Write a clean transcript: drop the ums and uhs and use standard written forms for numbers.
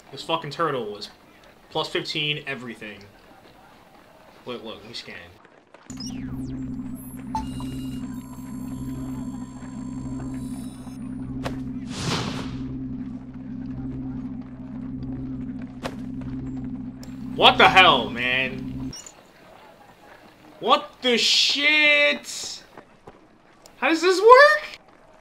This fucking turtle was plus 15 everything. Look, let me scan. What the hell, man? What the shit? How does this work?